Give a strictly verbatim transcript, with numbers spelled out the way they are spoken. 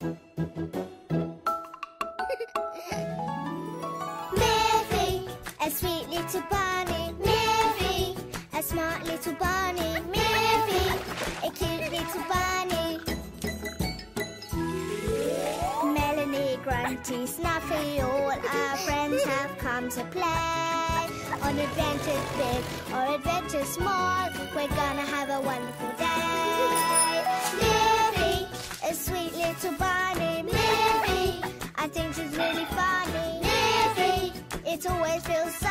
Miffy, a sweet little bunny. Miffy, a smart little bunny. Miffy, a cute little bunny. Melanie, Grunty, Snuffy, all our friends have come to play. On adventures big or adventures small, we're gonna have a wonderful day. Miffy, a sweet little bunny. Miffy, I think she's really funny. Miffy, it always feels